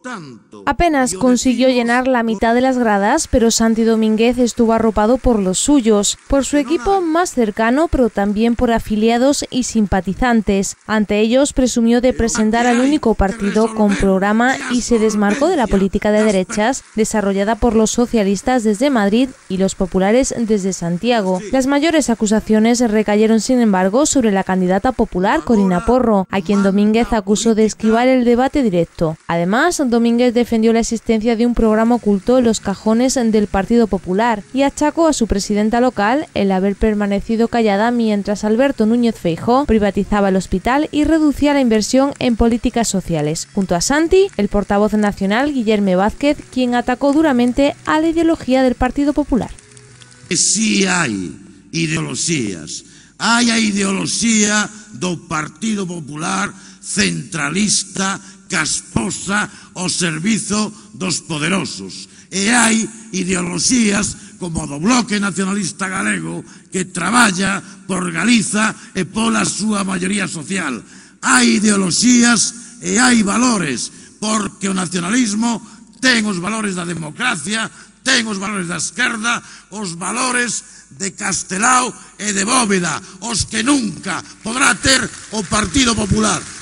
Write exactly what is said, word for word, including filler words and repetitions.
Apenas consiguió llenar la mitad de las gradas, pero Santi Domínguez estuvo arropado por los suyos, por su equipo más cercano, pero también por afiliados y simpatizantes. Ante ellos presumió de presentar al único partido con programa y se desmarcó de la política de derechas desarrollada por los socialistas desde Madrid y los populares desde Santiago. Las mayores acusaciones recayeron, sin embargo, sobre la candidata popular Corina Porro, a quien Domínguez acusó de esquivar el debate directo. Además, Domínguez defendió la existencia de un programa oculto en los cajones del Partido Popular y achacó a su presidenta local el haber permanecido callada mientras Alberto Núñez Feijóo privatizaba el hospital y reducía la inversión en políticas sociales. Junto a Santi, el portavoz nacional Guillermo Vázquez, quien atacó duramente a la ideología del Partido Popular. Si hai ideoloxías, hai a ideoloxía do Partido Popular centralista, casposa ao servizo dos poderosos. E hai ideoloxías como do Bloque Nacionalista Galego que traballa por Galiza e pola súa maioría social. Hai ideoloxías e hai valores, porque o nacionalismo ten os valores da democracia, ten os valores da esquerda, os valores de Castelao e de Bóveda, os que nunca podrá ter o Partido Popular.